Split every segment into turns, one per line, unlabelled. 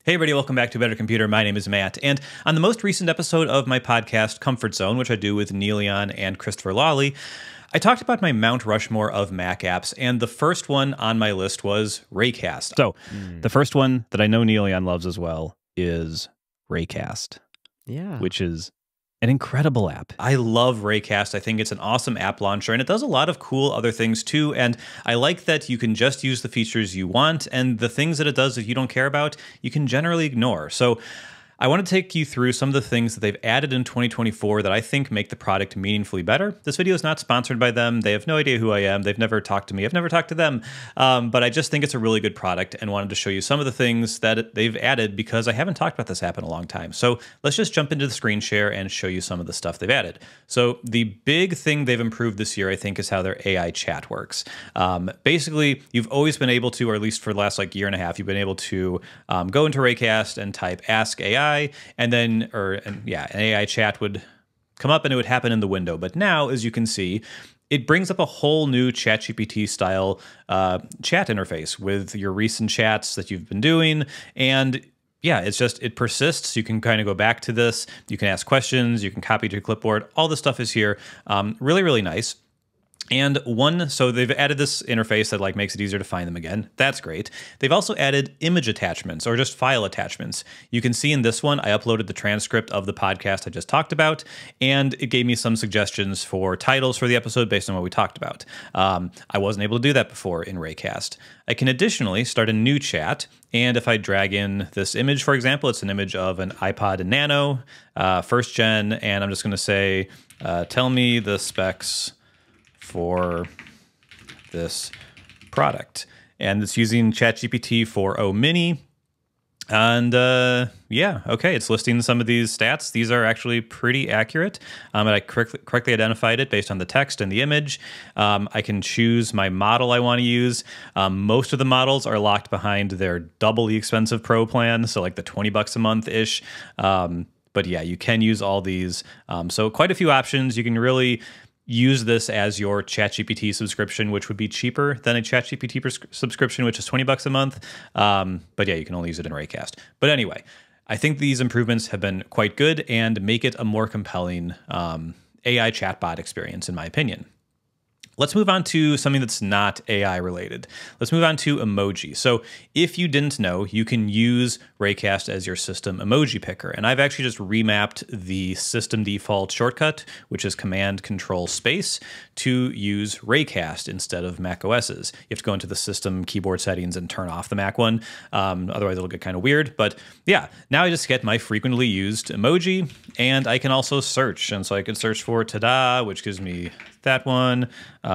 Hey everybody, welcome back to Better Computer. My name is Matt, and on the most recent episode of my podcast, Comfort Zone, which I do with Neil Leon and Christopher Lawley, I talked about my Mount Rushmore of Mac apps, and the first one on my list was Raycast. So, the first one that I know Neil Leon loves as well is Raycast.
Yeah.
Which is an incredible app. I love Raycast. I think it's an awesome app launcher, and it does a lot of cool other things too. And I like that you can just use the features you want, and the things that it does that you don't care about, you can generally ignore. So I want to take you through some of the things that they've added in 2024 that I think make the product meaningfully better. This video is not sponsored by them. They have no idea who I am. They've never talked to me. I've never talked to them. But I just think it's a really good product and wanted to show you some of the things that they've added because I haven't talked about this app in a long time. So let's just jump into the screen share and show you some of the stuff they've added. So the big thing they've improved this year, I think, is how their AI chat works. Basically, you've always been able to, or at least for the last year and a half, you've been able to go into Raycast and type Ask AI, and then, an AI chat would come up and it would happen in the window. But now, as you can see, it brings up a whole new ChatGPT style chat interface with your recent chats that you've been doing. And yeah, it persists. You can kind of go back to this. You can ask questions. You can copy to your clipboard. All this stuff is here. Really, really nice. And so they've added this interface that makes it easier to find them again. That's great. They've also added image attachments or just file attachments. You can see in this one, I uploaded the transcript of the podcast I just talked about, and it gave me some suggestions for titles for the episode based on what we talked about. I wasn't able to do that before in Raycast. I can additionally start a new chat, and if I drag in this image, for example, it's an image of an iPod Nano, first gen, and I'm just going to say, tell me the specs for this product. And it's using ChatGPT 4o Mini. And yeah, okay, it's listing some of these stats. These are actually pretty accurate. And I correctly identified it based on the text and the image. I can choose my model I want to use. Most of the models are locked behind their doubly expensive Pro plan, so like the $20 a month-ish. But yeah, you can use all these. So quite a few options. You can really use this as your ChatGPT subscription, which would be cheaper than a ChatGPT subscription, which is $20 a month. But yeah, you can only use it in Raycast. But anyway, I think these improvements have been quite good and make it a more compelling AI chatbot experience, in my opinion. Let's move on to something that's not AI related. Let's move on to emoji. So if you didn't know, you can use Raycast as your system emoji picker. And I've actually just remapped the system default shortcut, which is Command-Control-Space, to use Raycast instead of Mac OS's. You have to go into the system keyboard settings and turn off the Mac one. Otherwise, it'll get kind of weird. But yeah, now I just get my frequently used emoji, and I can also search. And so I could search for ta-da, which gives me that one.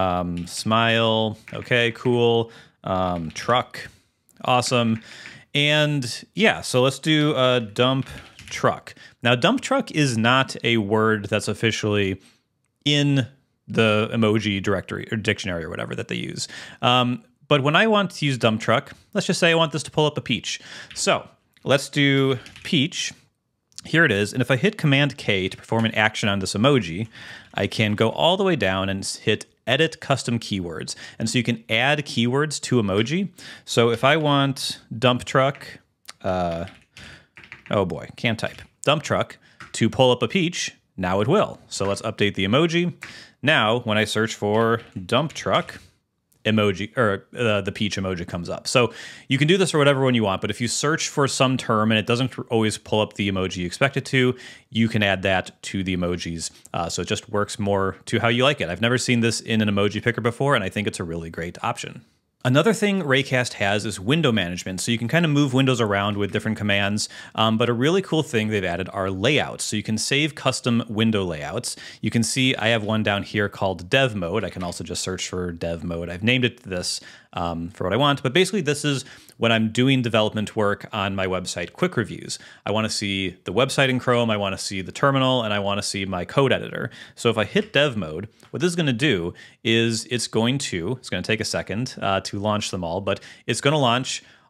Smile. Okay, cool. Truck. Awesome. And yeah, so let's do a dump truck. Now, dump truck is not a word that's officially in the emoji directory or dictionary or whatever that they use. But when I want to use dump truck, let's just say I want this to pull up a peach. So let's do peach. Here it is, and if I hit Command-K to perform an action on this emoji, I can go all the way down and hit Edit Custom Keywords. And so you can add keywords to emoji. So if I want dump truck, oh boy, can't type, dump truck to pull up a peach, now it will. So let's update the emoji. Now, when I search for dump truck, emoji or the peach emoji comes up. So you can do this for whatever one you want, but if you search for some term and it doesn't always pull up the emoji you expect it to, you can add that to the emojis. So it just works more to how you like it. I've never seen this in an emoji picker before, and I think it's a really great option. Another thing Raycast has is window management, so you can kind of move windows around with different commands, but a really cool thing they've added are layouts. So you can save custom window layouts. You can see I have one down here called dev mode. I can also just search for dev mode. I've named it this for what I want, but basically this is when I'm doing development work on my website quick reviews. I want to see the website in Chrome, I want to see the terminal, and I want to see my code editor. So if I hit dev mode, what this is going to do is it's going to take a second to launch them all, but it's going to launch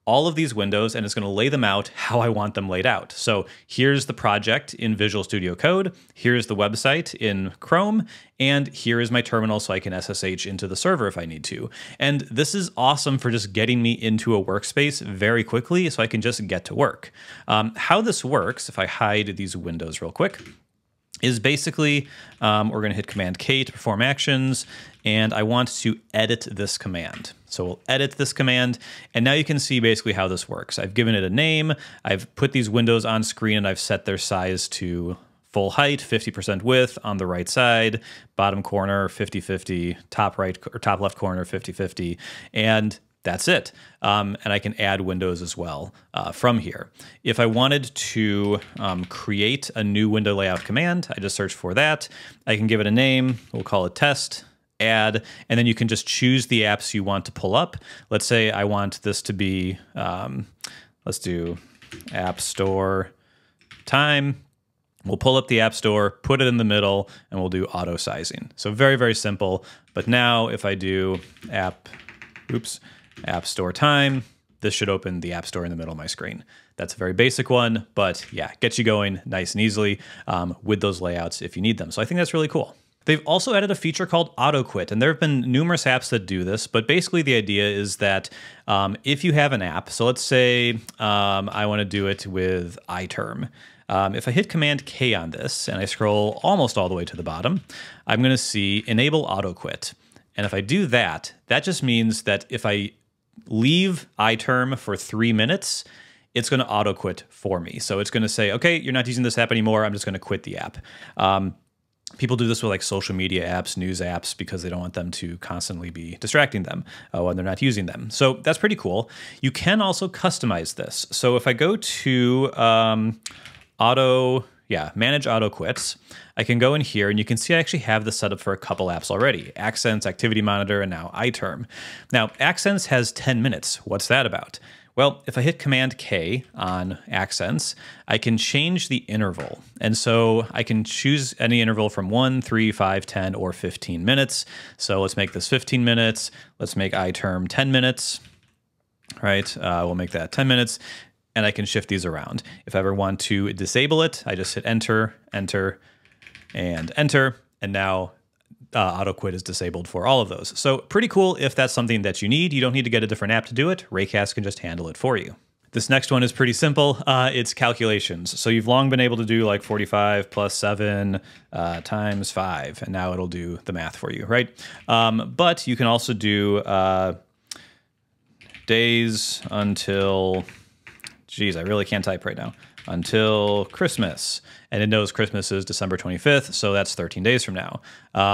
all of these windows and it's going to lay them out how I want them laid out. So here's the project in Visual Studio Code, here's the website in Chrome, and here is my terminal so I can SSH into the server if I need to. And this is awesome for just getting me into a workspace very quickly so I can just get to work. How this works, if I hide these windows real quick, is basically we're going to hit Command K to perform actions, and I want to edit this command. So we'll edit this command, and now you can see basically how this works. I've given it a name, I've put these windows on screen, and I've set their size to full height, 50% width on the right side, bottom corner 50-50, top right or top left corner 50-50, and that's it. And I can add windows as well from here. If I wanted to create a new window layout command, I just search for that. I can give it a name. We'll call it test, add, and then you can just choose the apps you want to pull up. Let's say I want this to be, let's do App Store time. We'll pull up the App Store, put it in the middle, and we'll do auto sizing. So very, very simple. But now if I do App Store time, this should open the App Store in the middle of my screen. That's a very basic one, but yeah, gets you going nice and easily with those layouts if you need them. So I think that's really cool. They've also added a feature called Auto Quit, and there have been numerous apps that do this, but basically the idea is that if you have an app, so let's say I want to do it with iTerm. If I hit Command K on this and I scroll almost all the way to the bottom, I'm going to see Enable Auto Quit. And if I do that, that just means that if I leave iTerm for 3 minutes, it's going to auto quit for me. So it's going to say, okay, you're not using this app anymore. I'm just going to quit the app. People do this with like social media apps, news apps, because they don't want them to constantly be distracting them when they're not using them. So that's pretty cool. You can also customize this. So if I go to manage auto quits, I can go in here and you can see I actually have this set up for a couple apps already: Accents, Activity Monitor, and now iTerm. Now, Accents has 10 minutes. What's that about? Well, if I hit Command K on Accents, I can change the interval. And so I can choose any interval from 1, 3, 5, 10, or 15 minutes. So let's make this 15 minutes. Let's make iTerm 10 minutes, right? We'll make that 10 minutes. And I can shift these around. If I ever want to disable it, I just hit Enter, Enter, and Enter. And now auto quit is disabled for all of those. So pretty cool if that's something that you need. You don't need to get a different app to do it. Raycast can just handle it for you. This next one is pretty simple. It's calculations. So you've long been able to do like 45 plus 7 times 5, and now it'll do the math for you, right? But you can also do days until, geez, I really can't type right now, until Christmas. And it knows Christmas is December 25th, so that's 13 days from now.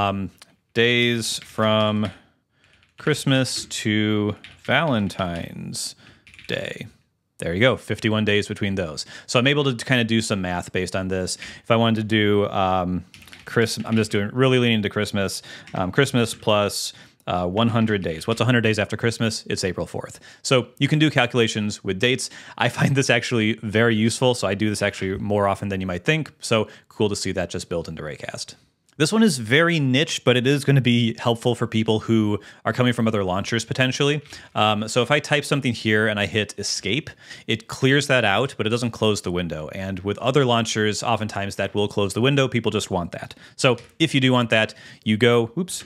Days from Christmas to Valentine's Day. There you go, 51 days between those. So I'm able to kind of do some math based on this. If I wanted to do I'm just doing really leaning into Christmas, Christmas plus 100 days. What's 100 days after Christmas? It's April 4th. So you can do calculations with dates. I find this actually very useful, so I do this actually more often than you might think. So cool to see that just built into Raycast. This one is very niche, but it is going to be helpful for people who are coming from other launchers potentially. So if I type something here and I hit escape, it clears that out, but it doesn't close the window. And with other launchers, oftentimes that will close the window. People just want that. So if you do want that, you go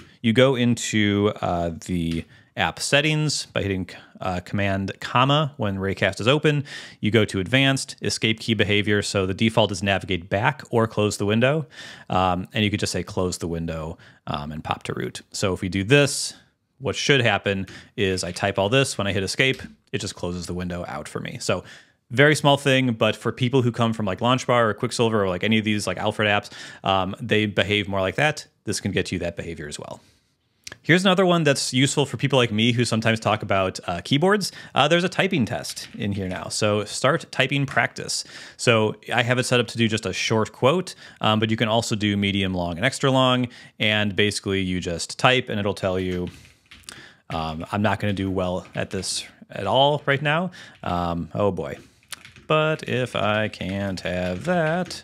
into the app settings by hitting Command comma when Raycast is open. You go to advanced, escape key behavior. So the default is navigate back or close the window. And you could just say close the window and pop to root. So if we do this, what should happen is I type all this. When I hit escape, it just closes the window out for me. So very small thing, but for people who come from like Launchbar or Quicksilver or like any of these like Alfred apps, they behave more like that. This can get you that behavior as well. Here's another one that's useful for people like me who sometimes talk about keyboards. There's a typing test in here now. So start typing practice. So I have it set up to do just a short quote, but you can also do medium, long, and extra long. And basically you just type and it'll tell you, I'm not going to do well at this at all right now. Oh boy. But if I can't have that,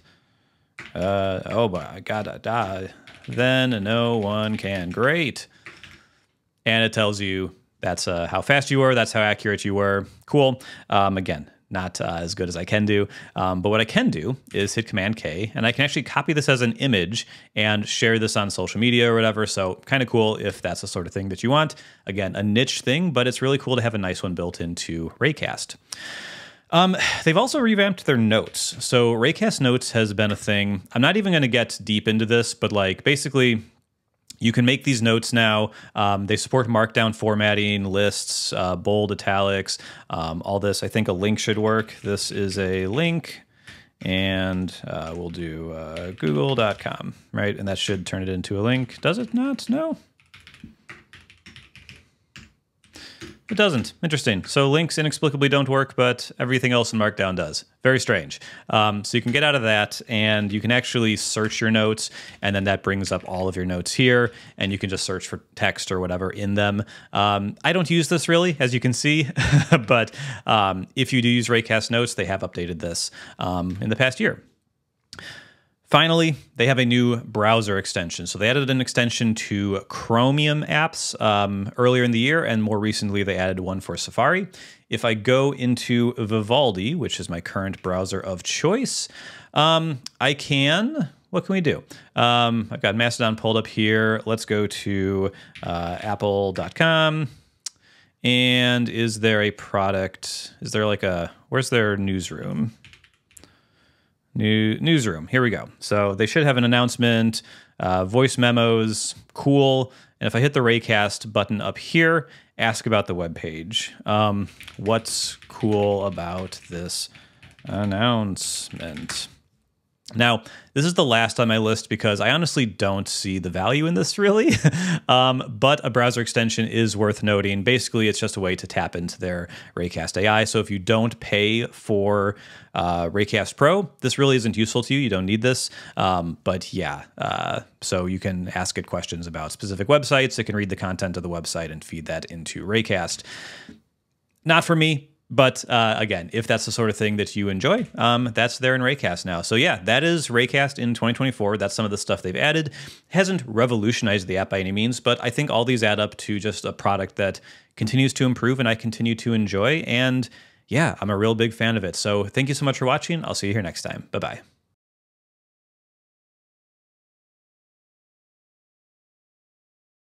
oh boy, I gotta die. Then no one can. Great. And it tells you That's how fast you were. That's how accurate you were. Cool. Again, not as good as I can do. But what I can do is hit Command K, and I can actually copy this as an image and share this on social media or whatever. So kind of cool if that's the sort of thing that you want. Again, a niche thing, but it's really cool to have a nice one built into Raycast. They've also revamped their notes. So Raycast Notes has been a thing. I'm not even going to get deep into this, but like basically you can make these notes now. They support markdown formatting, lists, bold, italics, all this. I think a link should work. This is a link, and we'll do google.com, right? And that should turn it into a link. Does it not? No. It doesn't. Interesting. So links inexplicably don't work, but everything else in Markdown does. Very strange. So you can get out of that, and you can actually search your notes, and then that brings up all of your notes here, and you can just search for text or whatever in them. I don't use this really, as you can see, but if you do use Raycast Notes, they have updated this in the past year. Finally, they have a new browser extension. So they added an extension to Chromium apps earlier in the year, and more recently they added one for Safari. If I go into Vivaldi, which is my current browser of choice, I can, what can we do? I've got Mastodon pulled up here. Let's go to apple.com. And is there a product, is there like a, where's their newsroom? Newsroom. Here we go. So they should have an announcement, voice memos, cool. And if I hit the Raycast button up here, ask about the web page. What's cool about this announcement? Now, this is the last on my list because I honestly don't see the value in this really, but a browser extension is worth noting. Basically, it's just a way to tap into their Raycast AI. So if you don't pay for Raycast Pro, this really isn't useful to you. You don't need this. But yeah, so you can ask it questions about specific websites. It can read the content of the website and feed that into Raycast. Not for me. But again, if that's the sort of thing that you enjoy, that's there in Raycast now. So yeah, that is Raycast in 2024. That's some of the stuff they've added. Hasn't revolutionized the app by any means, but I think all these add up to just a product that continues to improve and I continue to enjoy. And yeah, I'm a real big fan of it. So thank you so much for watching. I'll see you here next time. Bye-bye.